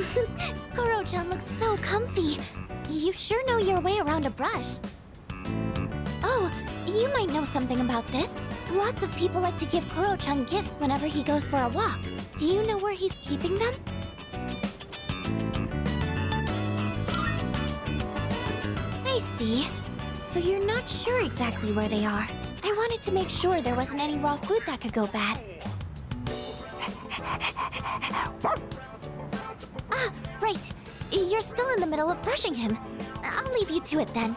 Koro-chan looks so comfy. You sure know your way around a brush. Oh, you might know something about this. Lots of people like to give Koro-chan gifts whenever he goes for a walk. Do you know where he's keeping them? I see. So you're not sure exactly where they are. I wanted to make sure there wasn't any raw food that could go bad. Ah, right. You're still in the middle of brushing him. I'll leave you to it then.